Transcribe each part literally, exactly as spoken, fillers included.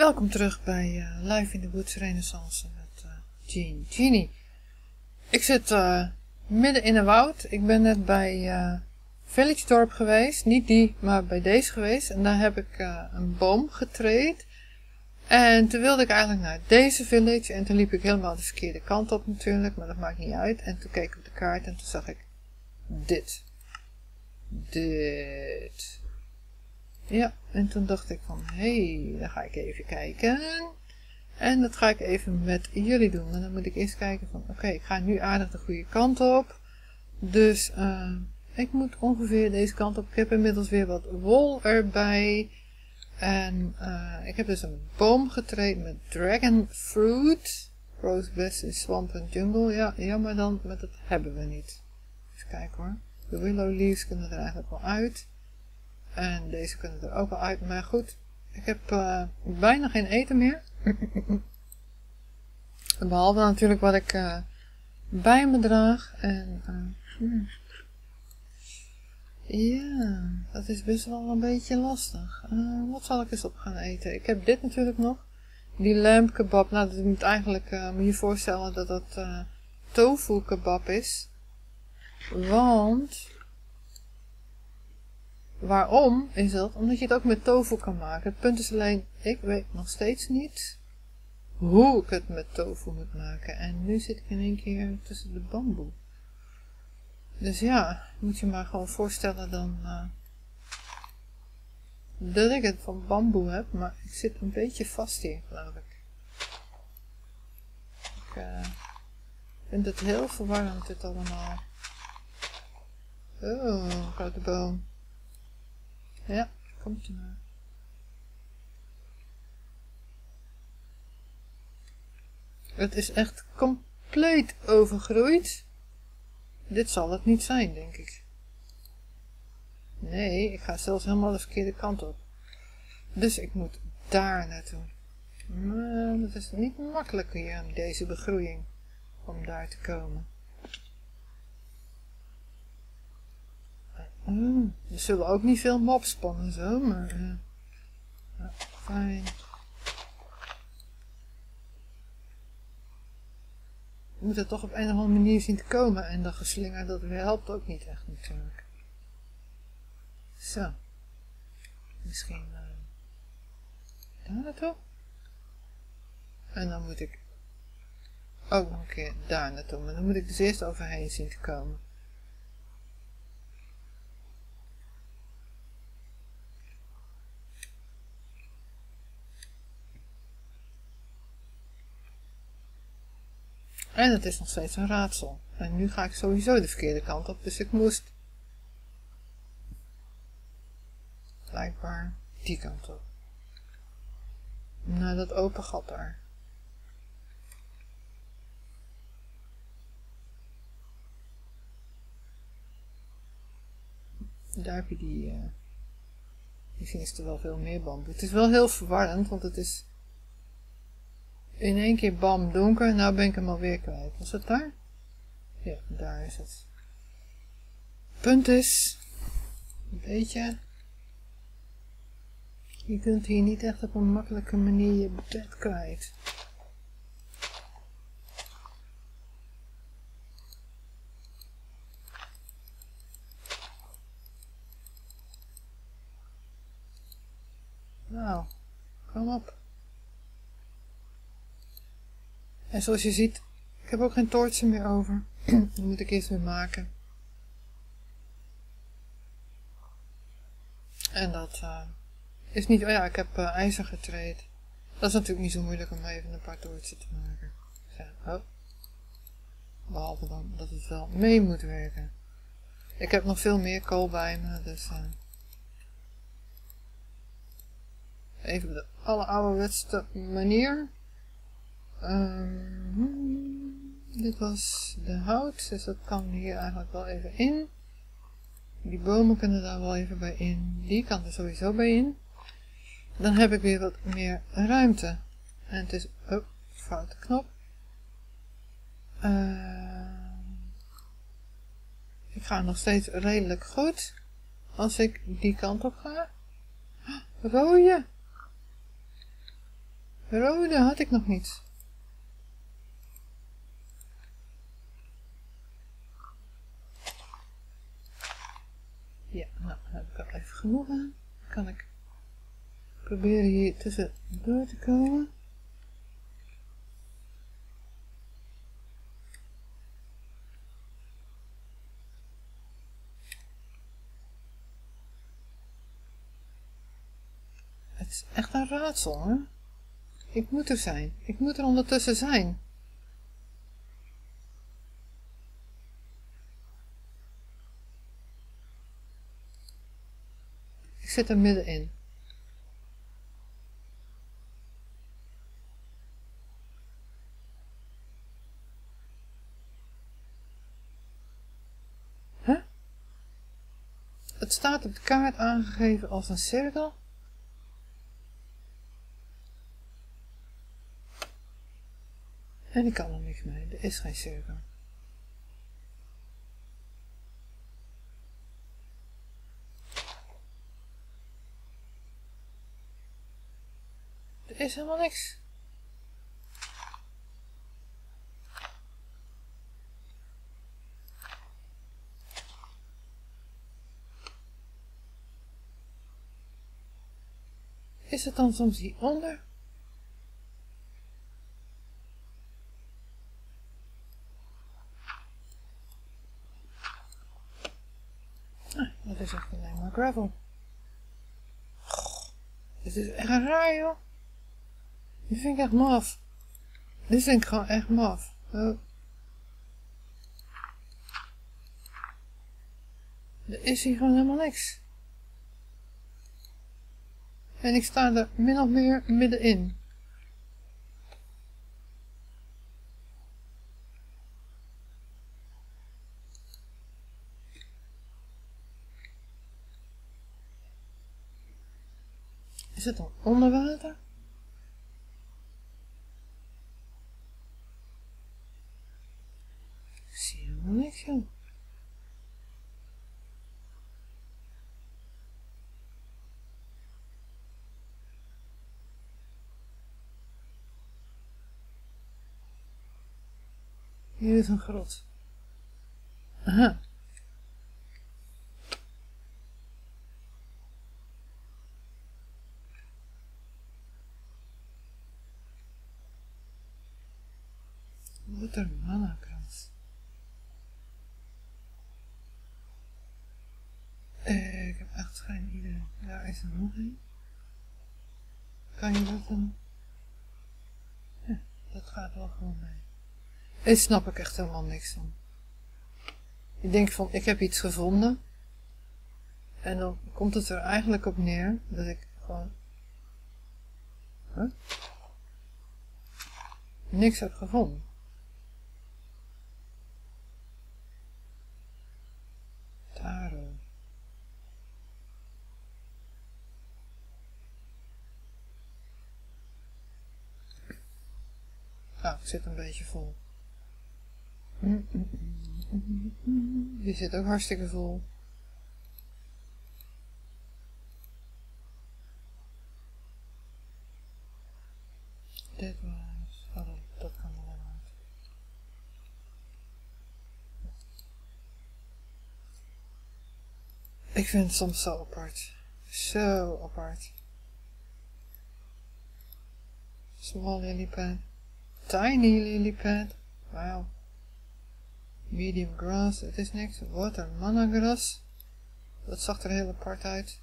Welkom terug bij uh, Live in the Woods Renaissance met uh, Jean. Jeannie. Ik zit uh, midden in een woud. Ik ben net bij uh, Village Dorp geweest. Niet die, maar bij deze geweest. En daar heb ik uh, een boom getraind. En toen wilde ik eigenlijk naar deze village. En toen liep ik helemaal de verkeerde kant op natuurlijk. Maar dat maakt niet uit. En toen keek ik op de kaart en toen zag ik dit. Dit. Ja, en toen dacht ik van, hé, hey, dan ga ik even kijken. En dat ga ik even met jullie doen. En dan moet ik eerst kijken van, oké, okay, ik ga nu aardig de goede kant op. Dus uh, ik moet ongeveer deze kant op. Ik heb inmiddels weer wat wol erbij. En uh, ik heb dus een boom getraind met dragon fruit. Grows best in swamp and jungle. Ja, jammer dan, maar dat hebben we niet. Even kijken hoor. De willow leaves kunnen er eigenlijk wel uit. En deze kunnen er ook wel uit. Maar goed, ik heb uh, bijna geen eten meer. Behalve natuurlijk wat ik uh, bij me draag. En uh, hmm. ja, dat is best wel een beetje lastig. Uh, wat zal ik eens op gaan eten? Ik heb dit natuurlijk nog. Die lamb kebab. Nou, dat moet eigenlijk, uh, moet je je voorstellen dat dat uh, tofu kebab is. Want... waarom is dat? Omdat je het ook met tofu kan maken. Het punt is alleen, ik weet nog steeds niet hoe ik het met tofu moet maken. En nu zit ik in één keer tussen de bamboe. Dus ja, moet je maar gewoon voorstellen dan uh, dat ik het van bamboe heb. Maar ik zit een beetje vast hier, geloof ik. Ik uh, vind het heel verwarrend dit allemaal. Oh, grote boom. Ja, komt er maar. Het is echt compleet overgroeid. Dit zal het niet zijn, denk ik. Nee, ik ga zelfs helemaal de verkeerde kant op. Dus ik moet daar naartoe. Maar het is niet makkelijk hier aan deze begroeiing. Om daar te komen. Uh, er zullen ook niet veel mobs spannen zo, maar uh, ja, fijn. Je moet er toch op een of andere manier zien te komen en dat geslinger dat weer helpt ook niet echt natuurlijk. Zo. Misschien uh, daar naartoe. En dan moet ik ook nog een keer daar naartoe, maar dan moet ik dus eerst overheen zien te komen. En het is nog steeds een raadsel. En nu ga ik sowieso de verkeerde kant op. Dus ik moest blijkbaar die kant op. Naar dat open gat daar. Daar heb je die... Uh, misschien is er wel veel meer bamboe. Het is wel heel verwarrend, want het is... in één keer bam donker, nou ben ik hem alweer kwijt. Was het daar? Ja, daar is het. Punt is, weet je, je kunt hier niet echt op een makkelijke manier je bed kwijt. Nou, kom op. En zoals je ziet, ik heb ook geen toortsen meer over. Die moet ik eerst weer maken. En dat uh, is niet... Oh ja, ik heb uh, ijzer getraind. Dat is natuurlijk niet zo moeilijk om even een paar toortsen te maken. Ja, oh. Behalve dan dat het wel mee moet werken. Ik heb nog veel meer kool bij me, dus... Uh, even op de allerouderwetste manier. Um, dit was de hout, dus dat kan hier eigenlijk wel even in. Die bomen kunnen daar wel even bij in. Die kan er sowieso bij in. Dan heb ik weer wat meer ruimte. En het is... Oh, foute knop. Uh, ik ga nog steeds redelijk goed. Als ik die kant op ga. Rode. Rode had ik nog niet. Ja, nou dan heb ik al even genoeg aan. Dan kan ik proberen hier tussen door te komen. Het is echt een raadsel, hè? Ik moet er zijn. Ik moet er ondertussen zijn. Ik zit er middenin. Huh? Het staat op de kaart aangegeven als een cirkel. En ik kan er niks mee. Er is geen cirkel. Er is helemaal niks. Is het dan soms hieronder? Ah, dat is echt alleen maar gravel. Dit is echt raar, joh. Dit vind ik echt maf. Dit vind ik gewoon echt maf. Oh. Er is hier gewoon helemaal niks. En ik sta er min of meer middenin. Is het dan onder water? Ik zie helemaal niks, joh. Hier is een grot. Aha. Wat een mannakrans. Uh, ik heb echt geen idee. Daar is er nog een. Kan je dat dan? Ja, dat gaat wel gewoon mee. Daar snap ik echt helemaal niks van. Ik denk van, ik heb iets gevonden. En dan komt het er eigenlijk op neer dat ik gewoon... Huh? Niks heb gevonden. Taro. Nou, ik zit een beetje vol. Die zit ook hartstikke vol. Dit was... Oh, dat kan er wel uit. Ik vind het soms zo apart. Zo apart. Small lily pad. Tiny lily pad. Wauw. Medium grass. Het is niks. Water mannagras. Dat zag er heel apart uit.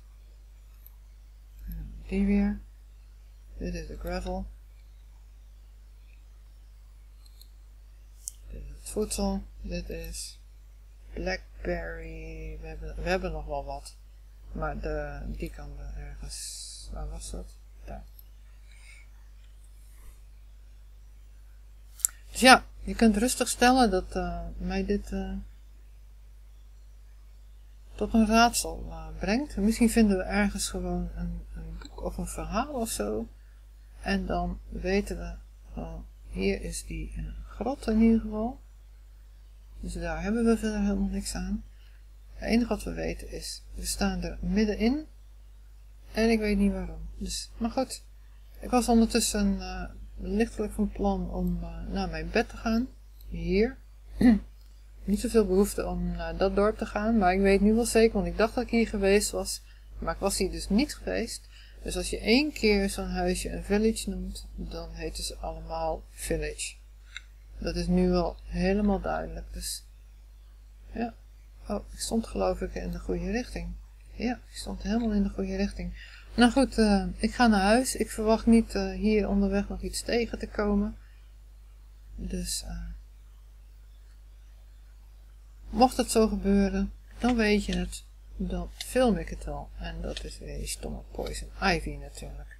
Die weer. Dit is de gravel. Dit is het voedsel. Dit is blackberry. We hebben, we hebben nog wel wat. Maar de, die kan er ergens. Waar was dat? Daar. Dus ja, je kunt rustig stellen dat uh, mij dit uh, tot een raadsel uh, brengt. Misschien vinden we ergens gewoon een, een boek of een verhaal of zo. En dan weten we, uh, hier is die uh, grot in ieder geval. Dus daar hebben we verder helemaal niks aan. Het enige wat we weten is, we staan er middenin. En ik weet niet waarom. Dus, maar goed, Ik was ondertussen uh, lichtelijk van plan om uh, naar mijn bed te gaan. Hier. Niet zoveel behoefte om naar dat dorp te gaan. Maar ik weet nu wel zeker, want ik dacht dat ik hier geweest was. Maar ik was hier dus niet geweest. Dus als je één keer zo'n huisje een village noemt, dan heten ze allemaal village. Dat is nu wel helemaal duidelijk. Dus ja. Oh, ik stond geloof ik in de goede richting. Ja, ik stond helemaal in de goede richting. Nou goed, uh, ik ga naar huis. Ik verwacht niet uh, hier onderweg nog iets tegen te komen. Dus uh, mocht het zo gebeuren, dan weet je het. Dan film ik het al. En dat is weer die stomme Poison Ivy natuurlijk.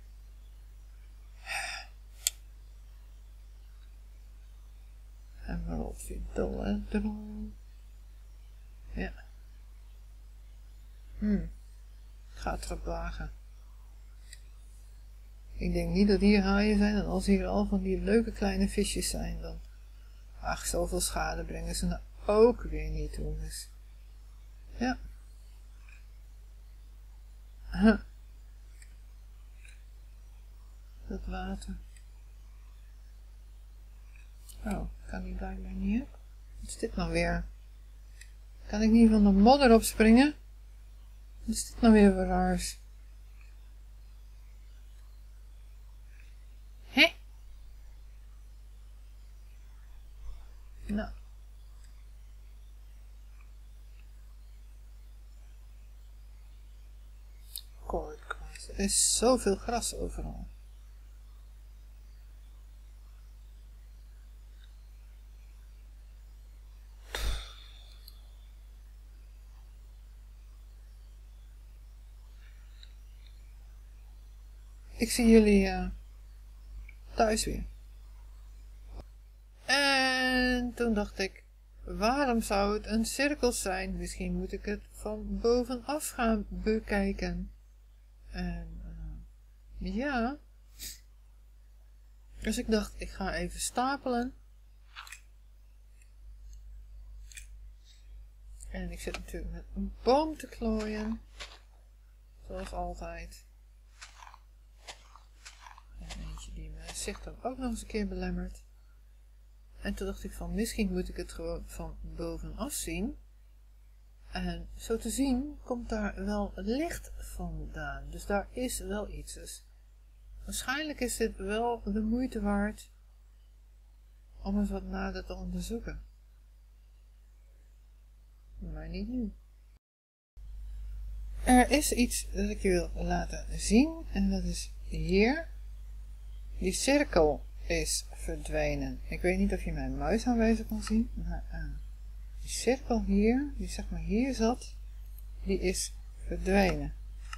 En waarop die dolle droom. Ja. Hmm. Ik ga het erop wagen. Ik denk niet dat hier haaien zijn. En als hier al van die leuke kleine visjes zijn, dan... Ach, zoveel schade brengen ze nou ook weer niet toe. Dus... Ja. Huh. Dat water. Oh, kan die blijkbaar niet op? Wat is dit nou weer? Kan ik niet van de modder opspringen? Wat is dit nou weer voor raars? Hé? Nou. Koordkras. Er is zoveel gras overal. Ik zie jullie uh, thuis weer. En toen dacht ik, waarom zou het een cirkel zijn? Misschien moet ik het van bovenaf gaan bekijken. En uh, ja. Dus ik dacht, ik ga even stapelen. En ik zit natuurlijk met een boom te klooien. Zoals altijd. En eentje die mijn zicht dan ook nog eens een keer belemmert. En toen dacht ik van, misschien moet ik het gewoon van bovenaf zien. En zo te zien komt daar wel licht vandaan. Dus daar is wel iets. Dus waarschijnlijk is dit wel de moeite waard om eens wat nader te onderzoeken. Maar niet nu. Er is iets dat ik je wil laten zien. En dat is hier. Die cirkel is verdwenen. Ik weet niet of je mijn muis aanwezig kan zien. Maar uh, die cirkel hier, die zeg maar hier zat, die is verdwenen.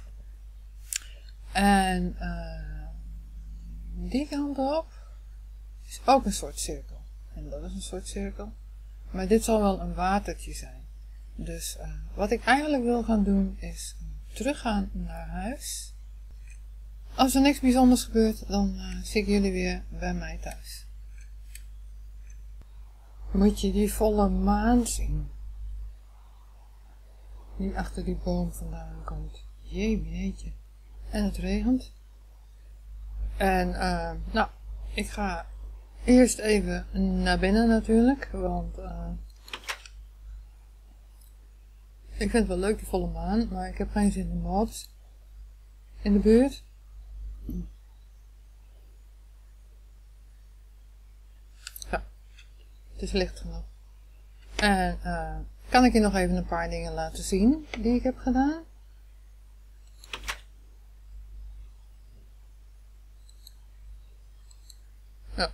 En uh, die kant op is ook een soort cirkel. En dat is een soort cirkel. Maar dit zal wel een watertje zijn. Dus uh, wat ik eigenlijk wil gaan doen is teruggaan naar huis. Als er niks bijzonders gebeurt, dan uh, zie ik jullie weer bij mij thuis. Moet je die volle maan zien? Die achter die boom vandaan komt. Jee, jeetje. En het regent. En uh, nou, ik ga eerst even naar binnen natuurlijk. Want uh, ik vind het wel leuk die volle maan. Maar ik heb geen zin in mobs in de buurt. Ja, het is licht genoeg. En uh, kan ik je nog even een paar dingen laten zien die ik heb gedaan. Ja.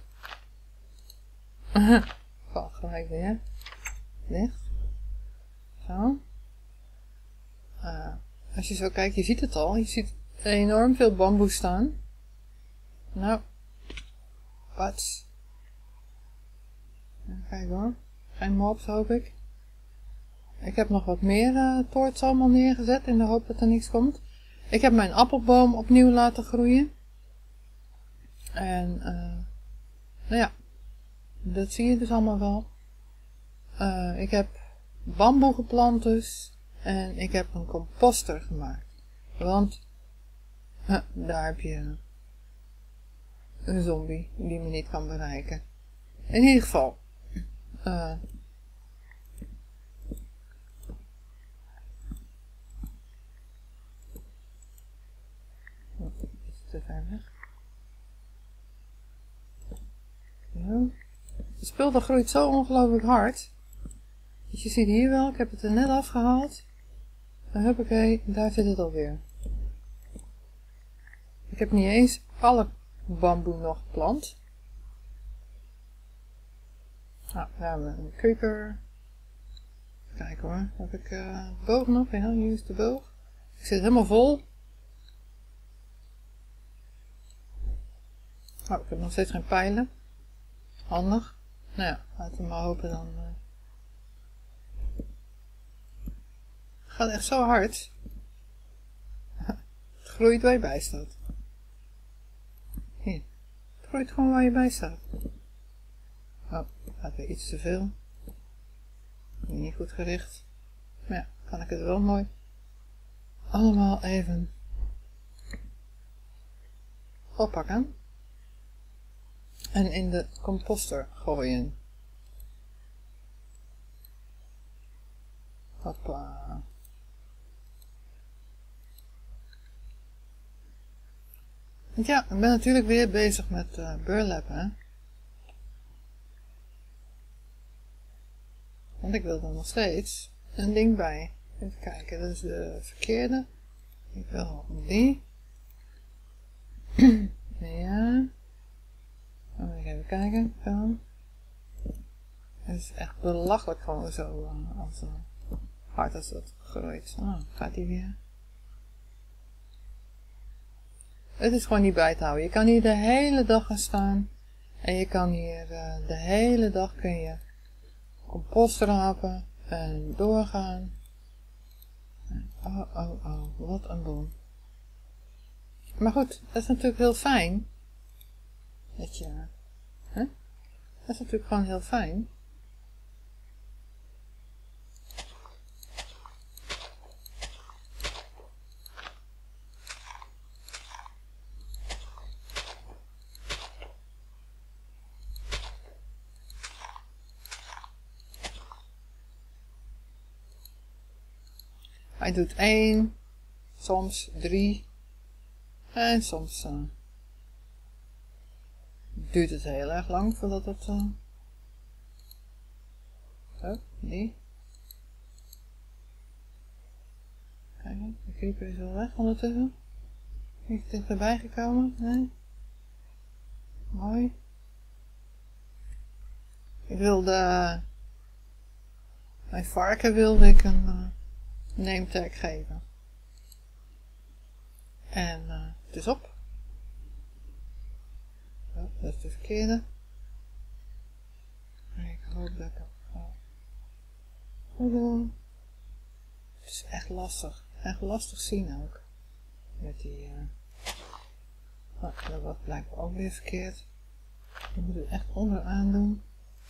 Valt gelijk weer. Licht. Zo. Uh, als je zo kijkt, je ziet het al. Je ziet enorm veel bamboe staan. Nou. Wat? Kijk hoor. Geen mobs hoop ik. Ik heb nog wat meer uh, toorts allemaal neergezet in de hoop dat er niks komt. Ik heb mijn appelboom opnieuw laten groeien. En uh, nou ja. Dat zie je dus allemaal wel. Uh, ik heb bamboe geplant dus. En ik heb een composter gemaakt. Want uh, daar heb je een zombie die me niet kan bereiken. In ieder geval. Uh, iets te ver weg. Zo. De spul groeit zo ongelooflijk hard. Dus je ziet hier wel, ik heb het er net afgehaald. Dan huppakee, daar zit het alweer. Ik heb niet eens alle bamboe nog geplant. Nou, we hebben een creeper. Even kijken hoor, heb ik uh, de boog nog? Ja, hier is de boog. Ik zit helemaal vol. Oh, ik heb nog steeds geen pijlen. Handig. Nou ja, laten we maar hopen dan. Uh... Het gaat echt zo hard. Het groeit waar je bij staat. Hier. Het groeit gewoon waar je bij staat. Oh, gaat weer iets te veel. Niet goed gericht. Maar ja, kan ik het wel mooi allemaal even oppakken. En in de composter gooien. Hoppa. Want ja, ik ben natuurlijk weer bezig met uh, burlap, hè. Want ik wil er nog steeds een ding bij. Even kijken, dat is de verkeerde. Ik wil die. Ja. Dan moet ik even kijken. Zo. Het is echt belachelijk gewoon zo uh, als, uh, hard als dat groeit. Oh, gaat die weer. Het is gewoon niet bij te houden. Je kan hier de hele dag gaan staan. En je kan hier uh, de hele dag kun je compost rapen en doorgaan. Oh, oh, oh, wat een boom. Maar goed, dat is natuurlijk heel fijn. Dat je, hè? Dat is natuurlijk gewoon heel fijn. Hij doet één, soms drie en soms uh, duurt het heel erg lang voordat het... Uh... Oh, die. Kijk, de creeper is wel weg ondertussen. Niet dichterbij gekomen, nee. Mooi. Ik wilde... Mijn varken wilde ik een... Uh, name tag geven. En uh, het is op. Oh, dat is de verkeerde. Ik hoop dat ik het goed doe. Het is echt lastig. Echt lastig zien ook. Met die... Uh... Oh, dat was blijkbaar ook weer verkeerd. Je moet het echt onderaan doen.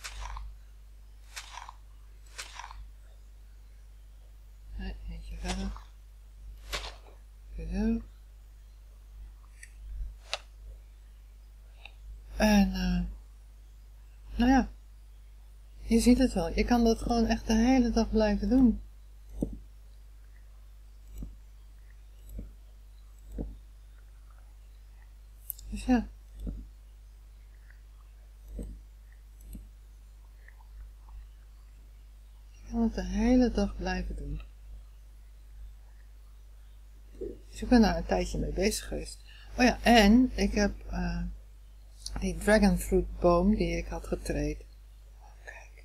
Nee, eentje verder. Zo. En, uh, nou ja, je ziet het wel. Je kan dat gewoon echt de hele dag blijven doen. Dus ja. Je kan het de hele dag blijven doen. Dus ik ben daar een tijdje mee bezig geweest. Oh ja, en ik heb uh, die dragonfruitboom die ik had getraind. Oh, kijk.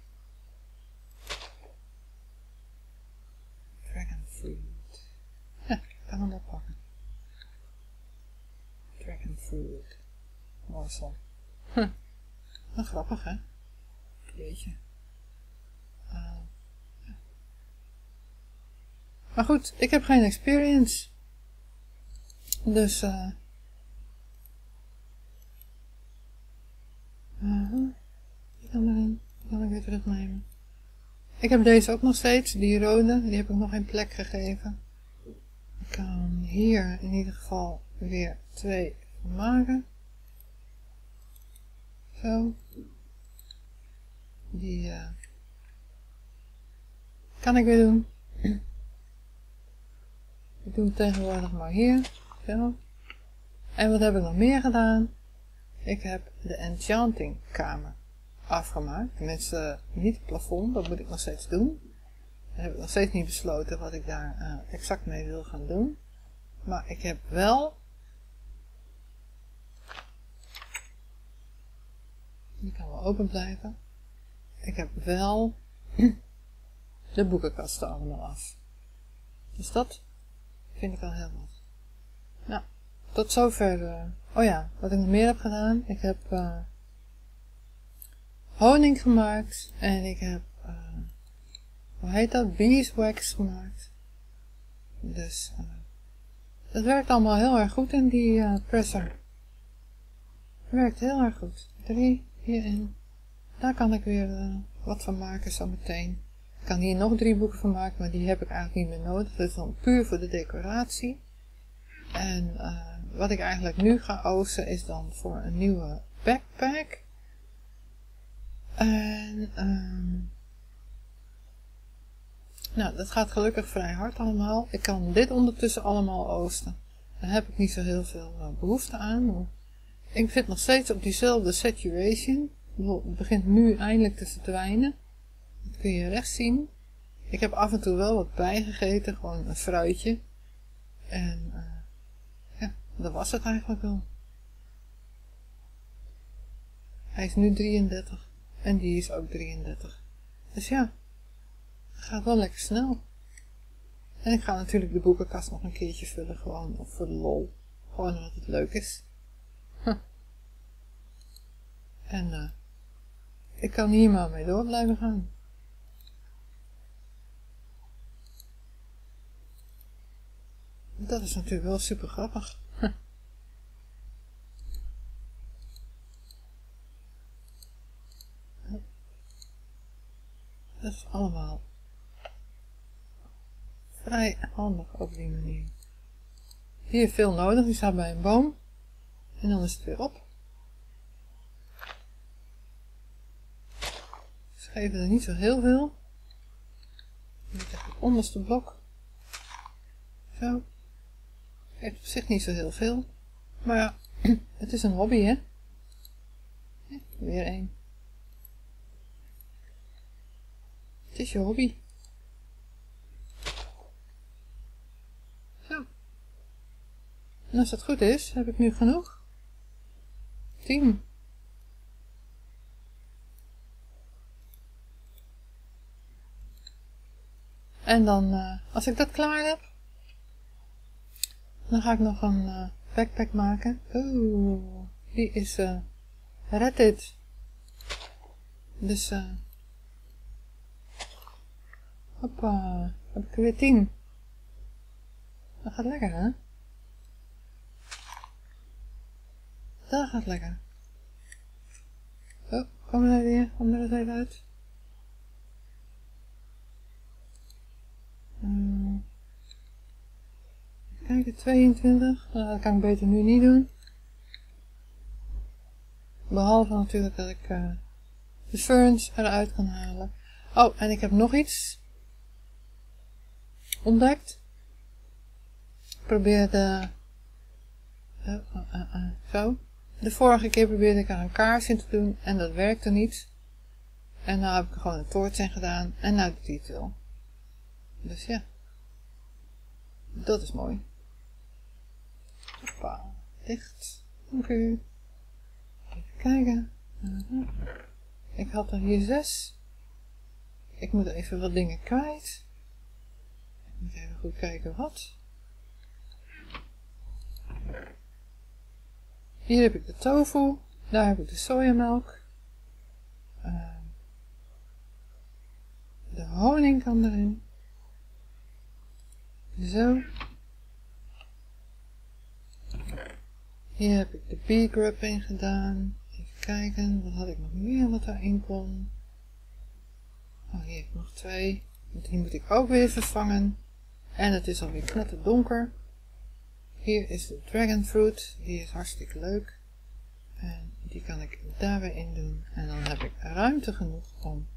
Dragonfruit. Ja, ik kan hem oppakken. Dragonfruit. Awesome. Huh. Wat grappig, hè? Jeetje. Uh, ja. Maar goed, ik heb geen experience. Dus, uh, uh, die kan erin, die kan ik weer terugnemen. Ik heb deze ook nog steeds, die rode, die heb ik nog geen plek gegeven. Ik kan hier in ieder geval weer twee maken. Zo. Die uh, kan ik weer doen. Ik doe hem tegenwoordig maar hier. Zo. En wat heb ik nog meer gedaan? Ik heb de enchanting kamer afgemaakt. Tenminste, niet het plafond, dat moet ik nog steeds doen. Dan heb ik nog steeds niet besloten wat ik daar uh, exact mee wil gaan doen. Maar ik heb wel... Die kan wel open blijven. Ik heb wel de boekenkasten allemaal af. Dus dat vind ik al heel wat. Nou, tot zover. Uh, oh ja, wat ik nog meer heb gedaan. Ik heb uh, honing gemaakt. En ik heb, uh, hoe heet dat? Beeswax gemaakt. Dus uh, dat werkt allemaal heel erg goed in die uh, presser. Het werkt heel erg goed. Drie hierin. Daar kan ik weer uh, wat van maken zo meteen. Ik kan hier nog drie boeken van maken, maar die heb ik eigenlijk niet meer nodig. Dat is dan puur voor de decoratie. En uh, wat ik eigenlijk nu ga oosten is dan voor een nieuwe backpack. En um, nou, dat gaat gelukkig vrij hard allemaal. Ik kan dit ondertussen allemaal oosten. Daar heb ik niet zo heel veel uh, behoefte aan. Ik zit nog steeds op diezelfde saturation. Het begint nu eindelijk te verdwijnen. Dat kun je rechts zien. Ik heb af en toe wel wat bijgegeten, gewoon een fruitje. En uh, ja, dat was het eigenlijk wel. Hij is nu drieëndertig en die is ook drieëndertig. Dus ja, het gaat wel lekker snel. En ik ga natuurlijk de boekenkast nog een keertje vullen, gewoon voor de lol. Gewoon omdat het leuk is. Huh. En uh, ik kan hier maar mee door blijven gaan. Dat is natuurlijk wel super grappig. Huh. Dat is allemaal vrij handig op die manier. Hier veel nodig, die staat bij een boom. En dan is het weer op. Ze geven er niet zo heel veel. Dit is het onderste blok. Zo. Heeft op zich niet zo heel veel. Maar ja, het is een hobby, hè. Ja, weer één. Het is je hobby. Zo. En als dat goed is, heb ik nu genoeg. tien. En dan, uh, als ik dat klaar heb, dan ga ik nog een uh, backpack maken. Oeh, die is uh, reddit. Dus, uh, hoppa, heb ik er weer tien. Dat gaat lekker, hè? Dat gaat lekker. Oh, komen er weer andere zijde uit. Um, Kijk, tweeëntwintig. Nou, dat kan ik beter nu niet doen. Behalve natuurlijk dat ik uh, de ferns eruit kan halen. Oh, en ik heb nog iets ontdekt. Ik probeerde uh, uh, uh, uh, zo. De vorige keer probeerde ik er een kaars in te doen en dat werkte niet. En nu heb ik er gewoon een toorts in gedaan en nou doet hij het wel. Dus ja, dat is mooi. Hoppa, dicht. Dank u. Even kijken. Uh-huh. Ik had er hier zes. Ik moet even wat dingen kwijt. Ik moet even goed kijken wat. Hier heb ik de tofu. Daar heb ik de sojamelk. Uh, de honing kan erin. Zo. Hier heb ik de bee grub in gedaan. Even kijken, wat had ik nog meer wat daarin kon. Oh, hier heb ik nog twee. Die moet ik ook weer vervangen. En het is alweer knetterdonker. Hier is de dragon fruit. Die is hartstikke leuk. En die Die kan ik daar weer in doen. En dan heb ik ruimte genoeg om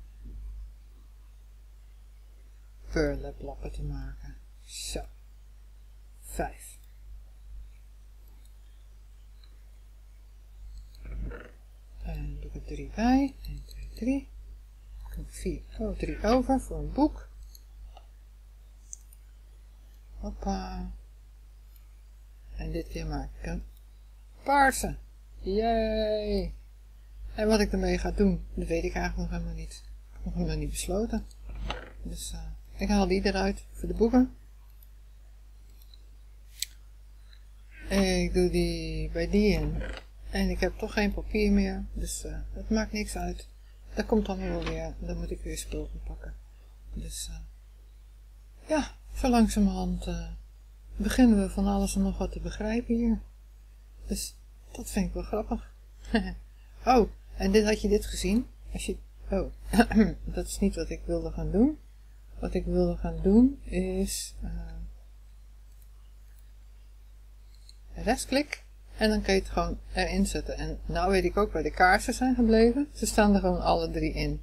burlaplappen te maken. Zo. Vijf. En dan doe ik er drie bij. een, twee, drie. vier. Oh, drie over voor een boek. Hoppa. En dit keer maak ik een paarse. Yay! En wat ik ermee ga doen, dat weet ik eigenlijk nog helemaal niet. Ik heb nog helemaal niet besloten. Dus uh, ik haal die eruit voor de boeken. Ik doe die bij die in. En ik heb toch geen papier meer, dus uh, het maakt niks uit. Dat komt dan wel weer, dan moet ik weer spul gaan pakken. Dus uh, ja, zo langzamerhand uh, beginnen we van alles en nog wat te begrijpen hier. Dus dat vind ik wel grappig. Oh, en dit had je dit gezien? Als je, oh, dat is niet wat ik wilde gaan doen. Wat ik wilde gaan doen is uh, rechtsklik en dan kun je het gewoon erin zetten. En nou weet ik ook waar de kaarsen zijn gebleven. Ze staan er gewoon alle drie in.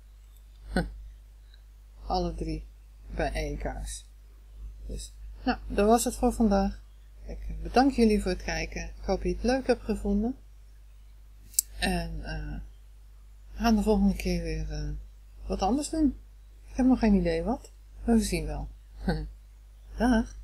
Alle drie bij één kaars. Dus, nou, dat was het voor vandaag. Ik bedank jullie voor het kijken. Ik hoop dat je het leuk hebt gevonden. En uh, we gaan de volgende keer weer uh, wat anders doen. Ik heb nog geen idee wat, maar we zien wel. Dag!